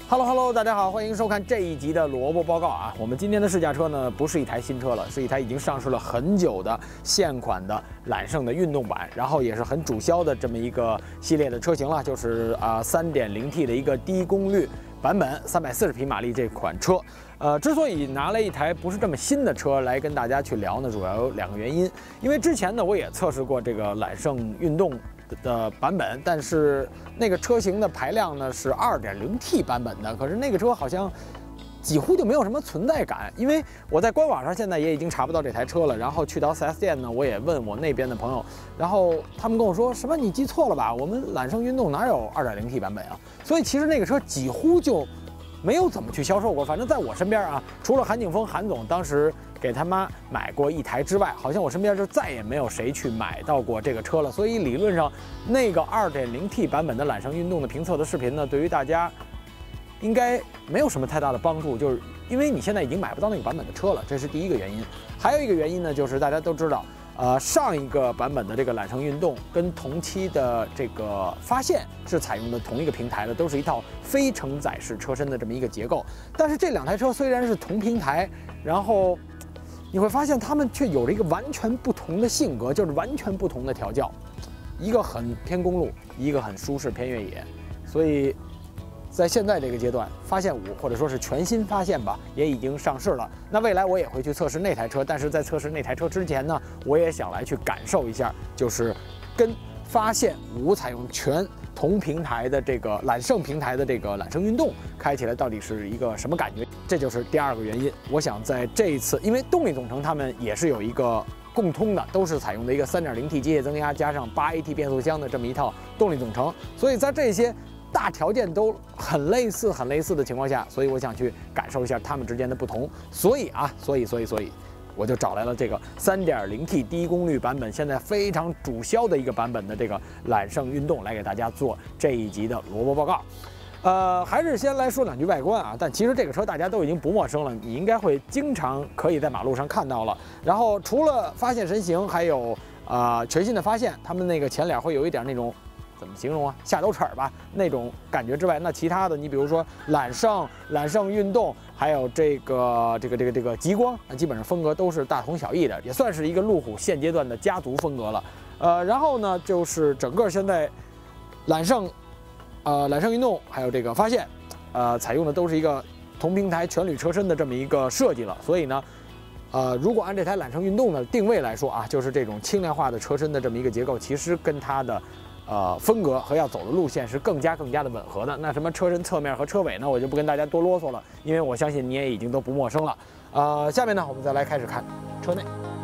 Hello， 大家好，欢迎收看这一集的萝卜报告啊。我们今天的试驾车呢，不是一台新车了，是一台已经上市了很久的现款的揽胜的运动版，然后也是很主销的这么一个系列的车型了，就是3.0T 的一个低功率版本，340匹马力这款车。之所以拿了一台不是这么新的车来跟大家去聊呢，主要有2个原因。因为之前呢，我也测试过这个揽胜运动的版本，但是那个车型的排量呢是2.0T 版本的，可是那个车好像几乎就没有什么存在感，因为我在官网上现在也已经查不到这台车了，然后去到 4S 店呢，我也问我那边的朋友，然后他们跟我说什么你记错了吧，我们揽胜运动哪有2.0T 版本啊？所以其实那个车几乎就没有怎么去销售过，反正在我身边啊，除了韩景峰韩总当时给他妈买过一台之外，好像我身边就再也没有谁去买到过这个车了。所以理论上，那个2.0T 版本的揽胜运动的评测的视频呢，对于大家应该没有什么太大的帮助，就是因为你现在已经买不到那个版本的车了，这是第一个原因。还有一个原因呢，就是大家都知道，上一个版本的这个揽胜运动跟同期的这个发现是采用的同一个平台的，都是一套非承载式车身的这么一个结构。但是这2台车虽然是同平台，然后你会发现它们却有着一个完全不同的性格，就是完全不同的调教，一个很偏公路，一个很舒适偏越野。所以在现在这个阶段，发现5或者说是全新发现吧，也已经上市了。那未来我也会去测试那台车，但是在测试那台车之前呢，我也想来去感受一下，就是跟发现5采用全同平台的这个揽胜平台的这个揽胜运动开起来到底是一个什么感觉？这就是第2个原因。我想在这一次，因为动力总成他们也是有一个共通的，都是采用的一个3.0T 机械增压加上8AT 变速箱的这么一套动力总成，所以在这些大条件都很类似的情况下，所以我想去感受一下它们之间的不同。所以我就找来了这个3.0T 低功率版本，现在非常主销的一个版本的这个揽胜运动，来给大家做这一集的萝卜报告。还是先来说2句外观啊，但其实这个车大家都已经不陌生了，你应该会经常可以在马路上看到了。然后除了发现神行，还有全新的发现，他们那个前脸会有一点那种怎么形容啊，下斗齿吧那种感觉之外，那其他的你比如说揽胜运动，还有这个极光，那基本上风格都是大同小异的，也算是一个路虎现阶段的家族风格了。然后呢，就是整个现在揽胜运动还有这个发现，采用的都是一个同平台全铝车身的这么一个设计了，所以呢，如果按这台揽胜运动的定位来说啊，就是这种轻量化的车身的这么一个结构，其实跟它的风格和要走的路线是更加的吻合的。那什么车身侧面和车尾呢，我就不跟大家多啰嗦了，因为我相信你也已经都不陌生了。下面呢，我们再来开始看车内。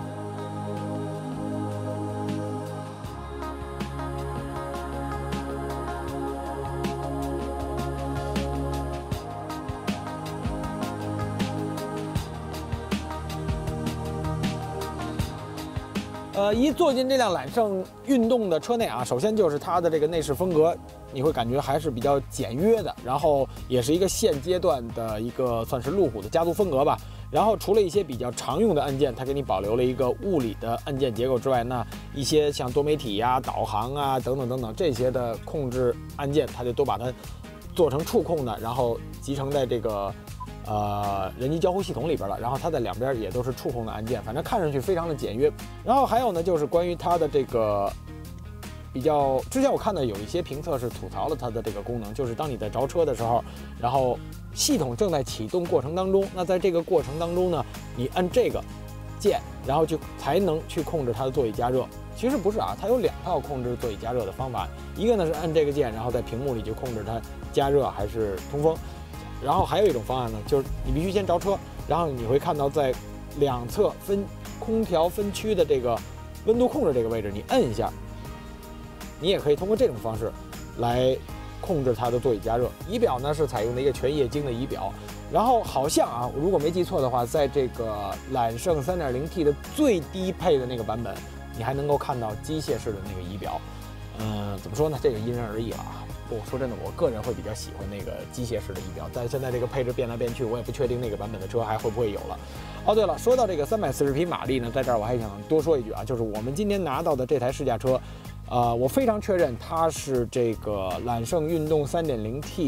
一坐进这辆揽胜运动的车内啊，首先就是它的这个内饰风格，你会感觉还是比较简约的，然后也是一个现阶段的一个算是路虎的家族风格吧。然后除了一些比较常用的按键，它给你保留了一个物理的按键结构之外，那一些像多媒体呀、导航啊等等这些的控制按键，它就都把它做成触控的，然后集成在这个人机交互系统里边了，然后它在两边也都是触控的按键，反正看上去非常的简约。然后还有呢，就是关于它的这个比较，之前我看到有一些评测是吐槽了它的这个功能，就是当你在着车的时候，然后系统正在启动过程当中，那在这个过程当中呢，你按这个键，然后就才能去控制它的座椅加热。其实不是啊，它有2套控制座椅加热的方法，一个呢是按这个键，然后在屏幕里就控制它加热还是通风。然后还有一种方案呢，就是你必须先着车，然后你会看到在2侧空调分区的这个温度控制这个位置，你摁一下，你也可以通过这种方式来控制它的座椅加热。仪表呢是采用的一个全液晶的仪表，然后好像啊，如果没记错的话，在这个揽胜 3.0T 的最低配的那个版本，你还能够看到机械式的那个仪表。怎么说呢？这个因人而异了啊。我说真的，我个人会比较喜欢那个机械式的仪表，但现在这个配置变来变去，我也不确定那个版本的车还会不会有了。哦，对了，说到这个340匹马力呢，在这儿我还想多说一句啊，就是我们今天拿到的这台试驾车，我非常确认它是这个揽胜运动 3.0T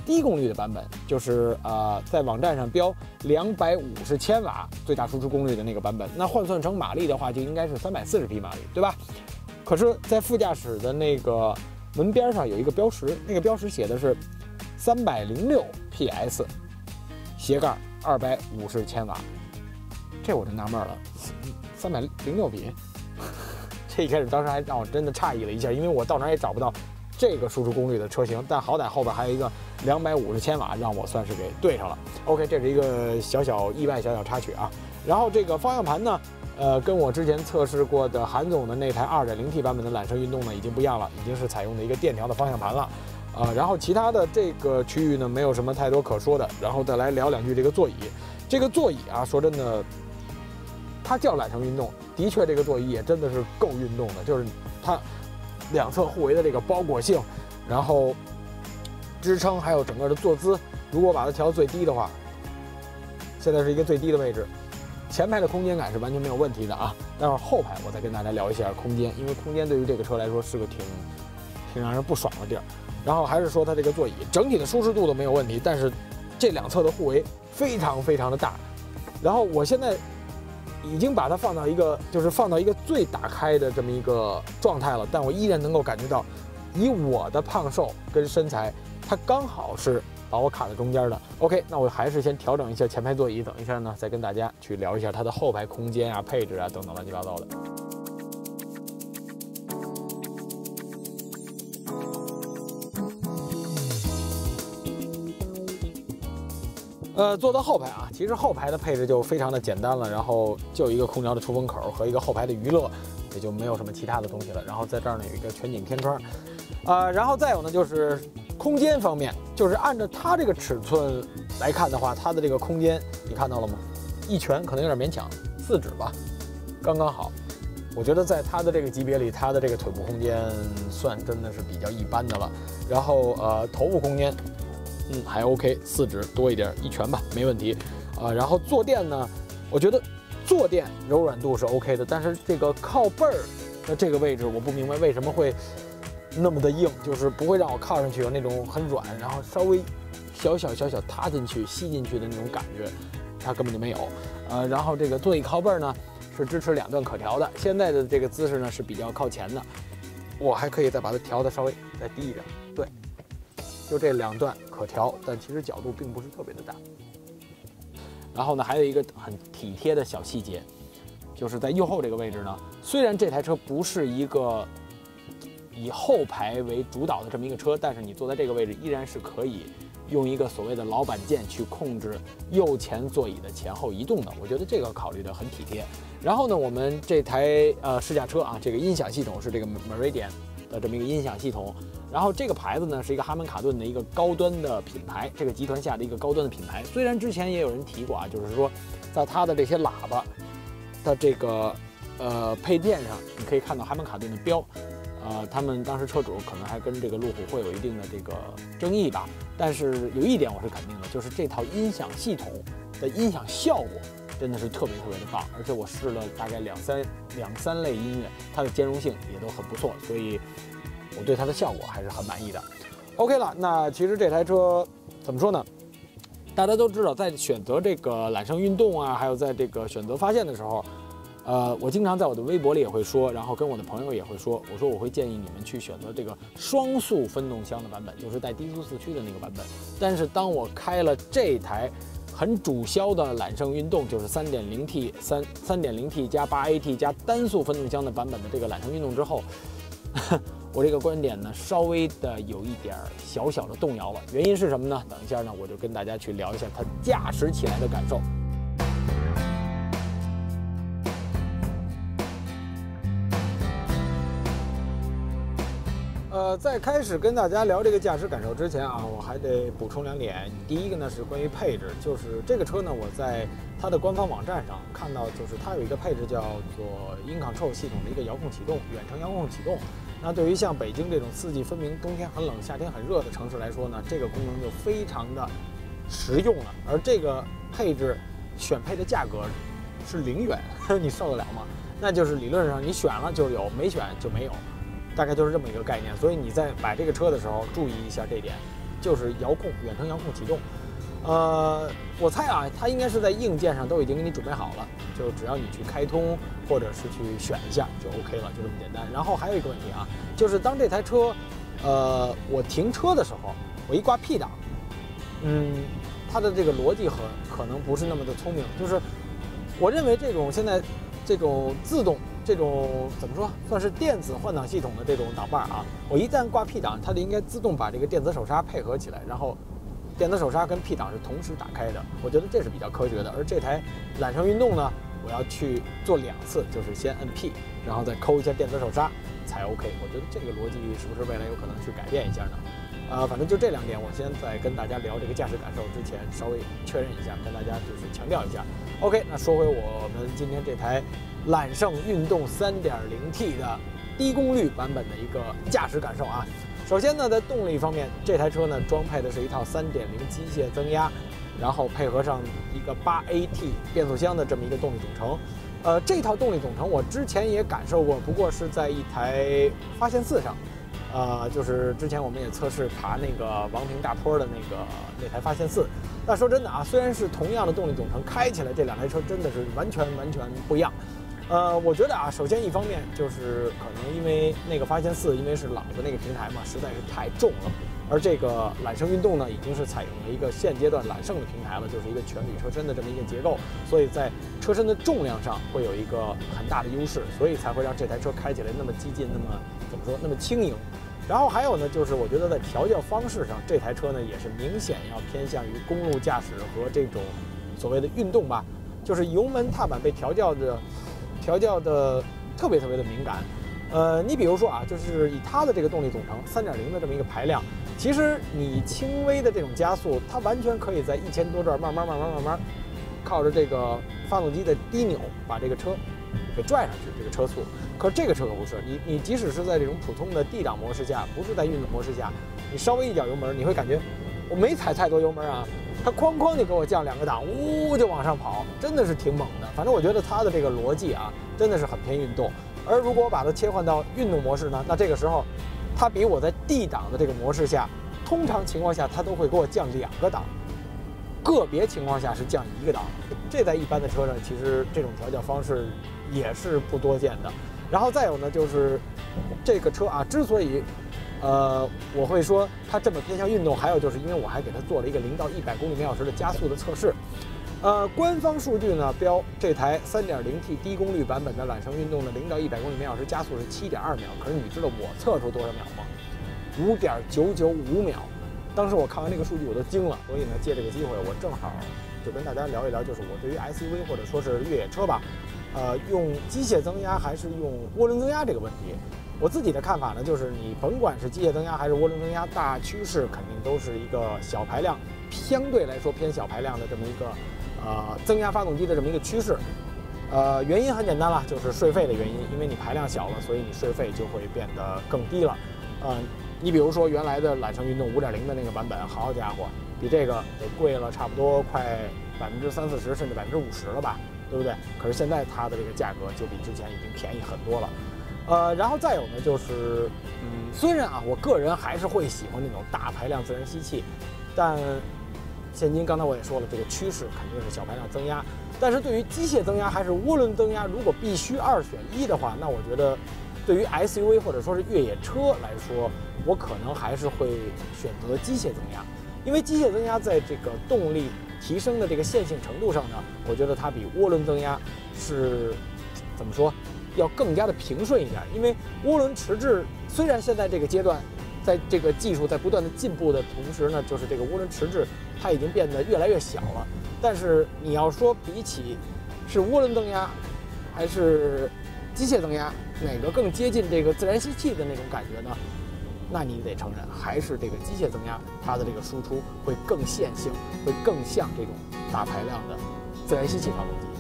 低功率的版本，就是在网站上标250千瓦最大输出功率的那个版本。那换算成马力的话，就应该是340匹马力，对吧？可是，在副驾驶的那个门边上有一个标识，那个标识写的是306 PS， 斜杠250千瓦。这我就纳闷了，306匹。这一开始当时还让我真的诧异了一下，因为我到哪儿也找不到这个输出功率的车型，但好歹后边还有一个250千瓦，让我算是给对上了。OK， 这是一个小小意外、小小插曲啊。然后这个方向盘呢，跟我之前测试过的韩总的那台 2.0T 版本的揽胜运动呢已经不一样了，已经是采用的一个电调的方向盘了。然后其他的这个区域呢没有什么太多可说的。然后再来聊两句这个座椅，这个座椅啊，说真的，它叫揽胜运动，的确这个座椅也真的是够运动的，就是它两侧护围的这个包裹性，然后支撑还有整个的坐姿，如果把它调最低的话，现在是一个最低的位置，前排的空间感是完全没有问题的啊。待会儿后排我再跟大家聊一下空间，因为空间对于这个车来说是个挺让人不爽的地儿。然后还是说它这个座椅整体的舒适度都没有问题，但是这两侧的护围非常的大。然后我现在已经把它放到一个最打开的这么一个状态了，但我依然能够感觉到，以我的胖瘦跟身材，它刚好是把我卡在中间的。OK， 那我还是先调整一下前排座椅，等一下呢再跟大家去聊一下它的后排空间啊、配置啊等等乱七八糟的。坐到后排啊，其实后排的配置就非常的简单了，然后就一个空调的出风口和一个后排的娱乐，也就没有什么其他的东西了。然后在这儿呢有一个全景天窗，然后再有呢就是空间方面，就是按照它这个尺寸来看的话，它的这个空间你看到了吗？一拳可能有点勉强，4指吧，刚刚好。我觉得在它的这个级别里，它的这个腿部空间算真的是比较一般的了。然后头部空间。还 OK，4指多一点，一拳吧，没问题。然后坐垫呢，我觉得坐垫柔软度是 OK 的，但是这个靠背儿的这个位置，我不明白为什么会那么的硬，就是不会让我靠上去有那种很软，然后稍微小塌进去、吸进去的那种感觉，它根本就没有。然后这个座椅靠背呢是支持2段可调的，现在的这个姿势呢是比较靠前的，我还可以再把它调的稍微再低一点，对。就这2段可调，但其实角度并不是特别的大。然后呢，还有一个很体贴的小细节，就是在右后这个位置呢，虽然这台车不是一个以后排为主导的这么一个车，但是你坐在这个位置依然是可以用一个所谓的老板键去控制右前座椅的前后移动的。我觉得这个考虑的很体贴。然后呢，我们这台试驾车啊，这个音响系统是这个 Meridian 的这么一个音响系统。然后这个牌子呢是一个哈曼卡顿的一个高端的品牌，这个集团下的一个高端的品牌。虽然之前也有人提过啊，就是说在它的这些喇叭的这个配件上，你可以看到哈曼卡顿的标。他们当时车主可能还跟这个路虎会有一定的这个争议吧。但是有一点我是肯定的，就是这套音响系统的音响效果真的是特别的棒，而且我试了大概两三类音乐，它的兼容性也都很不错，所以我对它的效果还是很满意的。OK 了，那其实这台车怎么说呢？大家都知道，在选择这个揽胜运动啊，还有在这个选择发现的时候，我经常在我的微博里也会说，然后跟我的朋友也会说，我说我会建议你们去选择这个双速分动箱的版本，就是带低速四驱的那个版本。但是当我开了这台很主销的揽胜运动，就是 3.0T 加 8AT 加单速分动箱的版本的这个揽胜运动之后，我这个观点呢稍微的有一点小的动摇了。原因是什么呢？等一下呢我就跟大家去聊一下它驾驶起来的感受。在开始跟大家聊这个驾驶感受之前啊，我还得补充2点。第一个呢是关于配置，就是这个车呢，我在它的官方网站上看到，就是它有一个配置叫做 InControl 系统的一个遥控启动，远程遥控启动。那对于像北京这种4季分明、冬天很冷、夏天很热的城市来说呢，这个功能就非常的实用了。而这个配置选配的价格是0元，你受得了吗？那就是理论上你选了就有，没选就没有。大概就是这么一个概念，所以你在买这个车的时候注意一下这点。 就是遥控，远程遥控启动。我猜啊，它应该是在硬件上都已经给你准备好了，就只要你去开通或者是去选一下就 OK 了，就这么简单。然后还有一个问题啊，就是当这台车，我停车的时候，我一挂 P 档，它的这个逻辑可能不是那么的聪明，就是我认为现在这种自动这种怎么说，算是电子换挡系统的这种挡把啊，我一旦挂 P 档，它就应该自动把这个电子手刹配合起来，然后电子手刹跟 P 档是同时打开的，我觉得这是比较科学的。而这台揽胜运动呢，我要去做2次，就是先摁 P， 然后再抠一下电子手刹才 OK。我觉得这个逻辑是不是未来有可能去改变一下呢？反正就这2点，我先在跟大家聊这个驾驶感受之前，稍微确认一下，跟大家就是强调一下。OK， 那说回我们今天这台揽胜运动 3.0T 的低功率版本的一个驾驶感受啊。首先呢，在动力方面，这台车呢装配的是一套3.0机械增压，然后配合上一个8AT 变速箱的这么一个动力总成。这套动力总成我之前也感受过，不过是在一台发现4上，就是之前我们也测试爬那个王平大坡的那台发现4。但说真的啊，虽然是同样的动力总成，开起来这2台车真的是完全不一样。我觉得啊，首先一方面就是可能因为那个发现4，因为是老的那个平台嘛，实在是太重了。而这个揽胜运动呢，已经是采用了一个现阶段揽胜的平台了，就是一个全铝车身的这么一个结构，所以在车身的重量上会有一个很大的优势，所以才会让这台车开起来那么激进，那么怎么说，那么轻盈。然后还有呢，就是我觉得在调教方式上，这台车呢也是明显要偏向于公路驾驶和这种所谓的运动吧，就是油门踏板被调教的特别的敏感。你比如说啊，就是以它的这个动力总成3.0的这么一个排量，其实你轻微的这种加速，它完全可以在1000多转慢慢靠着这个发动机的低扭把这个车给拽上去，这个车速。可是这个车可不是，你即使是在这种普通的 D 档模式下，不是在运动模式下，你稍微一脚油门，你会感觉我没踩太多油门啊，它哐就给我降2个档，呜就往上跑，真的是挺猛的。反正我觉得它的这个逻辑啊，真的是很偏运动。而如果我把它切换到运动模式呢，那这个时候，它比我在 D 档的这个模式下，通常情况下它都会给我降2个档，个别情况下是降1个档。这在一般的车上，其实这种调教方式也是不多见的。然后再有呢，就是这个车啊，之所以我会说它这么偏向运动，还有就是因为我还给它做了一个0到100公里每小时的加速的测试。官方数据呢标这台3.0T 低功率版本的揽胜运动的0到100公里每小时加速是7.2秒，可是你知道我测出多少秒吗？5.995秒。当时我看完这个数据我都惊了，所以呢借这个机会我正好就跟大家聊一聊，就是我对于 SUV 或者说是越野车吧，用机械增压还是用涡轮增压这个问题。我自己的看法呢，就是你甭管是机械增压还是涡轮增压，大趋势肯定都是一个小排量，相对来说偏小排量的这么一个增压发动机的这么一个趋势。原因很简单了，就是税费的原因，因为你排量小了，所以你税费就会变得更低了。你比如说原来的揽胜运动5.0的那个版本，好家伙，比这个得贵了差不多快30-40%甚至50%了吧，对不对？可是现在它的这个价格就比之前已经便宜很多了。然后再有呢，就是虽然啊，我个人还是会喜欢那种大排量自然吸气，但现今刚才我也说了，这个趋势肯定是小排量增压。但是对于机械增压还是涡轮增压，如果必须2选1的话，那我觉得对于 SUV 或者说是越野车来说，我可能还是会选择机械增压，因为机械增压在这个动力提升的这个线性程度上呢，我觉得它比涡轮增压是怎么说？要更加的平顺一点，因为涡轮迟滞虽然现在这个阶段，在这个技术在不断的进步的同时呢，就是这个涡轮迟滞它已经变得越来越小了。但是你要说比起是涡轮增压还是机械增压，哪个更接近这个自然吸气的那种感觉呢？那你得承认，还是这个机械增压它的这个输出会更线性，会更像这种大排量的自然吸气发动机。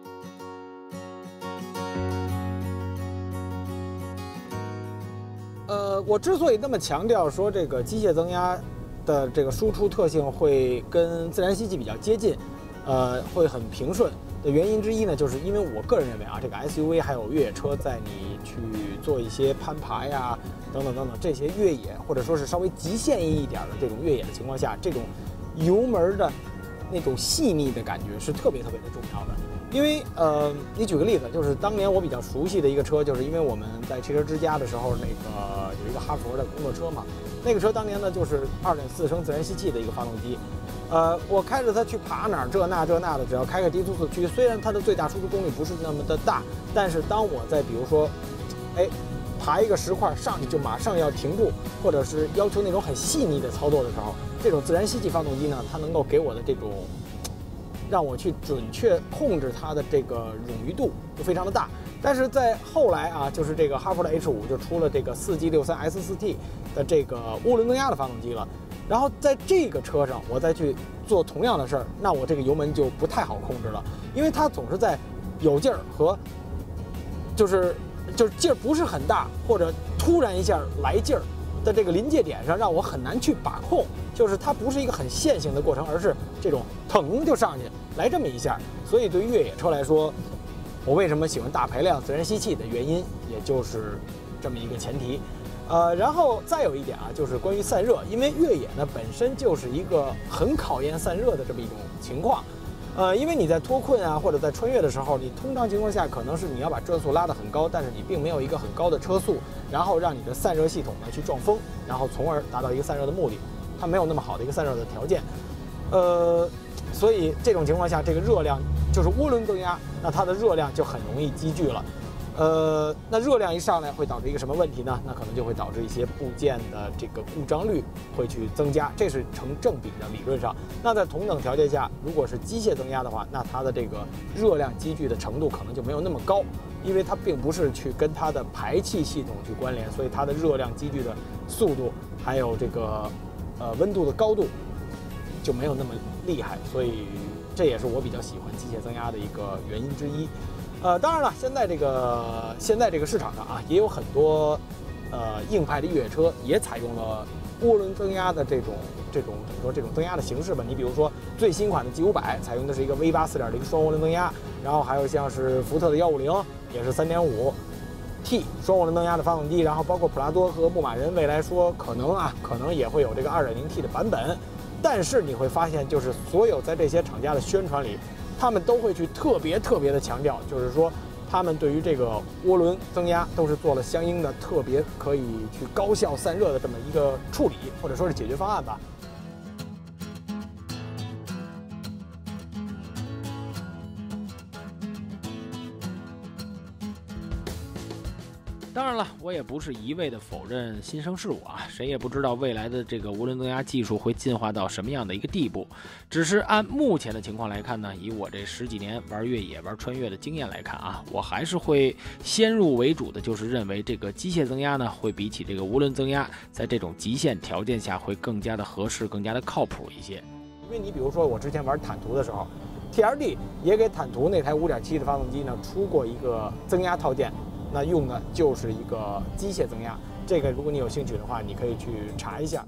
我之所以那么强调说这个机械增压的这个输出特性会跟自然吸气比较接近，会很平顺的的原因之一呢，就是因为我个人认为啊，这个 SUV 还有越野车，在你去做一些攀爬呀，等等等等这些越野或者说是稍微极限一点的这种越野的情况下，这种油门的那种细腻的感觉是特别特别的重要的。因为你举个例子，就是当年我比较熟悉的一个车，就是因为我们在汽车之家的时候，那个有一个哈佛的工作车嘛，那个车当年呢就是2.4升自然吸气的一个发动机。我开着它去爬哪儿这那的，只要开个低速四驱，虽然它的最大输出功率不是那么的大，但是当我在比如说，爬一个石块上去就马上要停住，或者是要求那种很细腻的操作的时候，这种自然吸气发动机呢，它能够给我的这种让我去准确控制它的这个冗余度就非常的大。但是在后来啊，就是这个哈弗的 H5就出了这个4G63S4T 的这个涡轮增压的发动机了。然后在这个车上，我再去做同样的事儿，那我这个油门就不太好控制了，因为它总是在有劲儿和就是劲儿不是很大，或者突然一下来劲儿的这个临界点上，让我很难去把控。就是它不是一个很线性的过程，而是这种腾就上去来这么一下。所以对于越野车来说，我为什么喜欢大排量自然吸气的原因，也就是这么一个前提。然后再有一点啊，就是关于散热，因为越野呢本身就是一个很考验散热的这么一种情况。因为你在脱困啊或者在穿越的时候，你通常情况下可能是你要把转速拉得很高，但是你并没有一个很高的车速，然后让你的散热系统呢去撞风，然后从而达到一个散热的目的。它没有那么好的一个散热的条件。所以这种情况下，这个热量就是涡轮增压，那它的热量就很容易积聚了。那热量一上来会导致一个什么问题呢？那可能就会导致一些部件的这个故障率会去增加，这是成正比的理论上。那在同等条件下，如果是机械增压的话，那它的这个热量积聚的程度可能就没有那么高，因为它并不是去跟它的排气系统去关联，所以它的热量积聚的速度还有这个温度的高度就没有那么厉害，所以这也是我比较喜欢机械增压的一个原因之一。当然了，现在这个市场上啊，也有很多硬派的越野车也采用了涡轮增压的这种怎么说这种增压的形式吧。你比如说最新款的 G500采用的是一个 V8 4.0双涡轮增压，然后还有像是福特的150也是3.5T 双涡轮增压的发动机，然后包括普拉多和牧马人未来说可能也会有这个 2.0T 的版本。但是你会发现，就是所有在这些厂家的宣传里，他们都会去特别的强调，就是说他们对于这个涡轮增压都是做了相应的特别可以去高效散热的这么一个处理，或者说是解决方案吧。当然了，我也不是一味的否认新生事物啊，谁也不知道未来的这个涡轮增压技术会进化到什么样的一个地步。只是按目前的情况来看呢，以我这10几年玩越野、玩穿越的经验来看啊，我还是会先入为主的，就是认为这个机械增压呢，会比起这个涡轮增压，在这种极限条件下会更加的合适、更加的靠谱一些。因为你比如说我之前玩坦途的时候 ，TRD 也给坦途那台5.7的发动机呢出过一个增压套件。那用的就是一个机械增压，这个如果你有兴趣的话，你可以去查一下。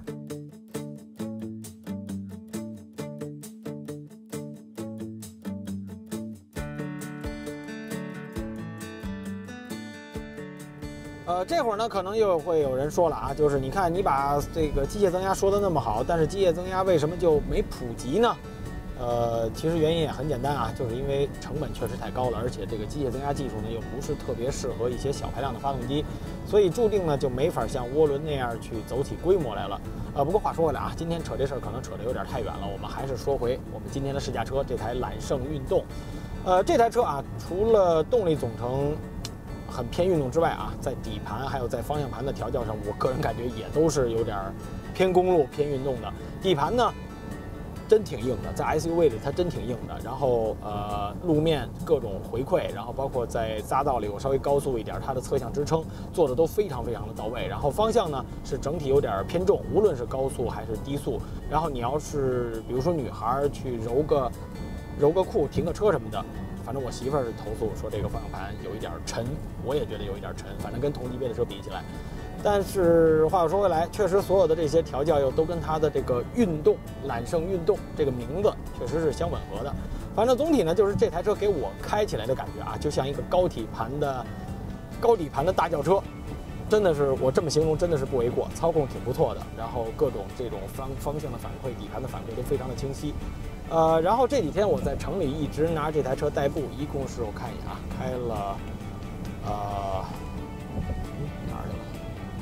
这会儿呢，可能又会有人说了啊，就是你看你把这个机械增压说的那么好，但是机械增压为什么就没普及呢？其实原因也很简单啊，就是因为成本确实太高了，而且这个机械增压技术呢又不是特别适合一些小排量的发动机，所以注定呢就没法像涡轮那样去走起规模来了。不过话说回来啊，今天扯这事儿可能扯得有点太远了，我们还是说回我们今天的试驾车这台揽胜运动。这台车啊，除了动力总成很偏运动之外啊，在底盘还有在方向盘的调教上，我个人感觉也都是有点偏公路偏运动的。底盘呢真挺硬的，在 SUV 里它真挺硬的。然后路面各种回馈，然后包括在匝道里我稍微高速一点，它的侧向支撑做的都非常的到位。然后方向呢是整体有点偏重，无论是高速还是低速。然后你要是比如说女孩去揉个裤、停个车什么的，反正我媳妇儿是投诉说这个方向盘有一点沉，我也觉得有一点沉，反正跟同级别的车比起来。 但是话又说回来，确实所有的这些调教又都跟它的这个运动揽胜运动这个名字确实是相吻合的。反正总体呢，就是这台车给我开起来的感觉啊，就像一个高底盘的大轿车，真的是我这么形容真的是不为过。操控挺不错的，然后各种这种方向的反馈、底盘的反馈都非常的清晰。然后这几天我在城里一直拿这台车代步，一共是我看一眼啊，开了哪儿去了？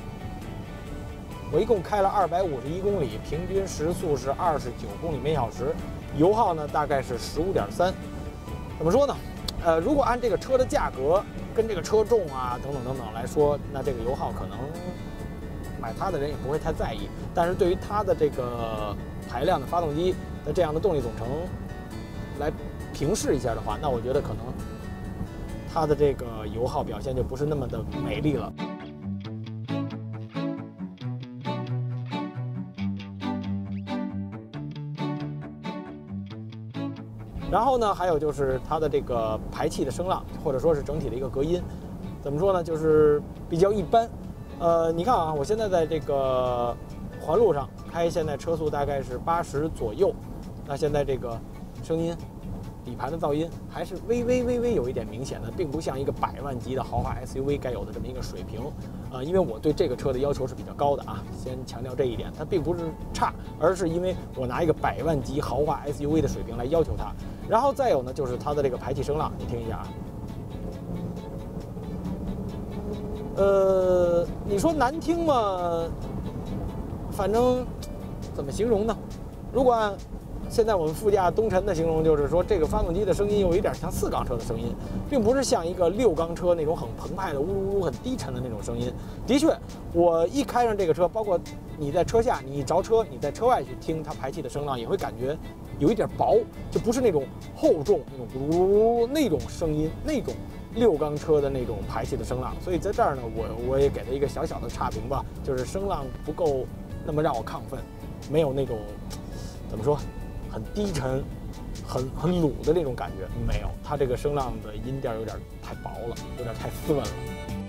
我一共开了251公里，平均时速是29公里每小时，油耗呢大概是15.3。怎么说呢？如果按这个车的价格跟这个车重啊等等来说，那这个油耗可能买它的人也不会太在意。但是对于它的这个排量的发动机的这样的动力总成来平视一下的话，那我觉得可能它的这个油耗表现就不是那么的美丽了。然后呢，还有就是它的这个排气的声浪，或者说是整体的一个隔音，怎么说呢？就是比较一般。你看啊，我现在在这个环路上开，现在车速大概是80左右，那现在这个声音、底盘的噪音还是微微有一点明显的，并不像一个100万级的豪华 SUV 该有的这么一个水平。因为我对这个车的要求是比较高的啊，先强调这一点，它并不是差，而是因为我拿一个100万级豪华 SUV 的水平来要求它。然后再有呢，就是它的这个排气声浪，你听一下啊。你说难听吗？反正怎么形容呢？如果按现在我们副驾东辰的形容，就是说这个发动机的声音有一点像4缸车的声音，并不是像一个6缸车那种很澎湃的呜很低沉的那种声音。的确，我一开上这个车，包括你在车下，你一着车，你在车外去听它排气的声浪，也会感觉有一点薄，就不是那种厚重那种呜那种声音，那种6缸车的那种排气的声浪。所以在这儿呢，我也给它一个小小的差评吧，就是声浪不够那么让我亢奋，没有那种怎么说很低沉、很鲁的那种感觉，没有。它这个声浪的音调有点太薄了，有点太斯文了。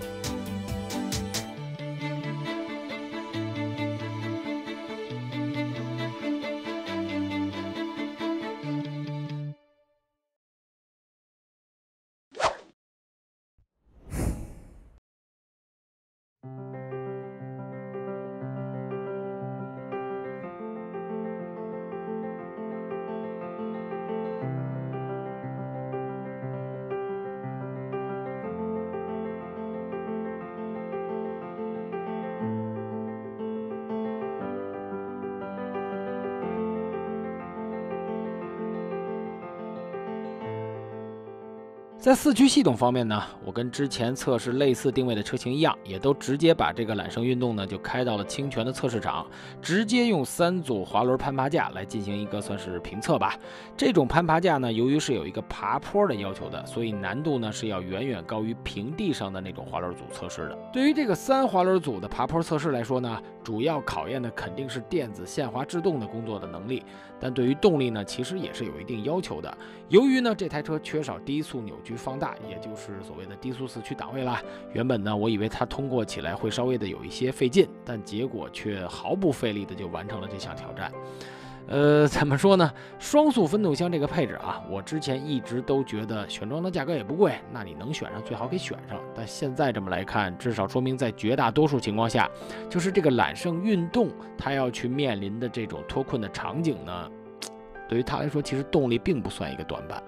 在4驱系统方面呢，我跟之前测试类似定位的车型一样，也都直接把这个揽胜运动呢就开到了清泉的测试场，直接用3组滑轮攀爬架来进行一个算是评测吧。这种攀爬架呢，由于是有一个爬坡的要求的，所以难度呢是要远远高于平地上的那种滑轮组测试的。对于这个3滑轮组的爬坡测试来说呢，主要考验的肯定是电子限滑制动的工作的能力，但对于动力呢，其实也是有一定要求的。由于呢这台车缺少低速扭矩放大，也就是所谓的低速4驱档位啦。原本呢，我以为它通过起来会稍微的有一些费劲，但结果却毫不费力的就完成了这项挑战。怎么说呢？双速分动箱这个配置啊，我之前一直都觉得选装的价格也不贵，那你能选上最好给选上。但现在这么来看，至少说明在绝大多数情况下，就是这个揽胜运动它要去面临的这种脱困的场景呢，对于它来说，其实动力并不算一个短板。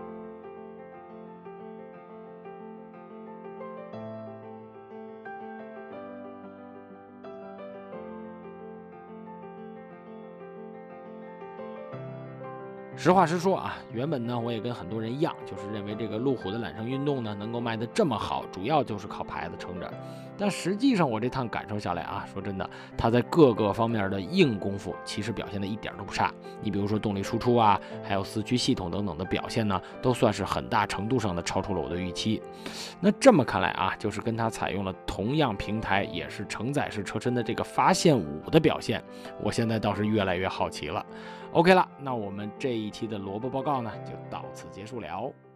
实话实说啊，原本呢我也跟很多人一样，就是认为这个路虎的揽胜运动呢能够卖得这么好，主要就是靠牌子撑着。但实际上我这趟感受下来啊，说真的，它在各个方面的硬功夫其实表现的一点都不差。你比如说动力输出啊，还有4驱系统等等的表现呢，都算是很大程度上的超出了我的预期。那这么看来啊，就是跟它采用了同样平台，也是承载式车身的这个发现5的表现，我现在倒是越来越好奇了。OK 了，那我们这一期的萝卜报告呢，就到此结束了。